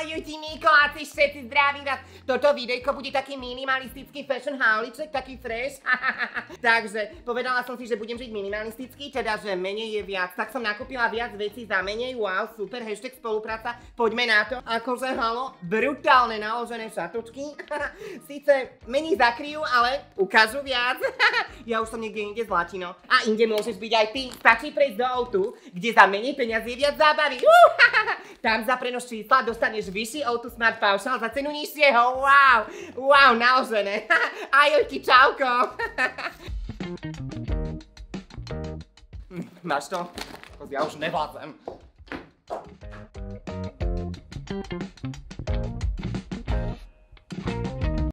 Juti, Mikoláci, všetci zdraví vás. Toto videjko bude taký minimalistický fashion hauliček, taký fresh. Takže povedala som si, že budem žiť minimalisticky, teda že menej je viac. Tak som nakúpila viac vecí za menej, wow, super, hashtag spolupráca, poďme na to. Akože halo, brutálne naložené šatočky. Sice menej zakryjú, ale ukážu viac. Ja už som niekde inde z Latino. A inde môžeš byť aj ty. Stačí prejsť do O2, kde za menej peniazí je viac zábavy. Tam za prenos čísla dostaneš vyšší O2 Smart Paušal za cenu nižšieho. Wow, wow, naložené. Ajojky, čauko. Máš to? Ja už nevládzem.